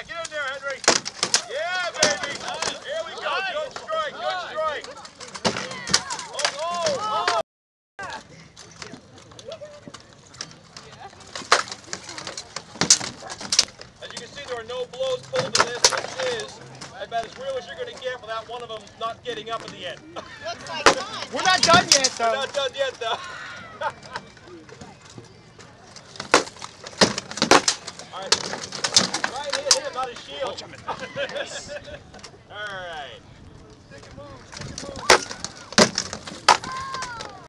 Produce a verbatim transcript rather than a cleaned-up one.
get in there, Henry. Yeah, baby. Here we go. Good strike, good strike. Oh, oh, oh. As you can see, there are no blows pulled in this. This is about as real as you're going to get without one of them not getting up in the end. Looks like fun. We're not done yet, though. We're not done yet, though. All right. Try and hit him, not his shield. All right. Stick and move, stick and move.